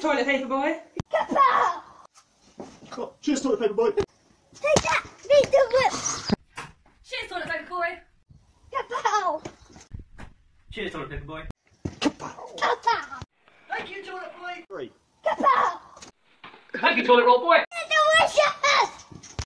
toilet paper boy. Kapow! Oh, cheers, toilet paper boy. Take that! Beat the whip! Cheers, toilet paper boy. Kapow! Cheers, toilet paper boy. Kapow! Thank you, toilet boy. 3. Kapow! Thank you, toilet roll boy.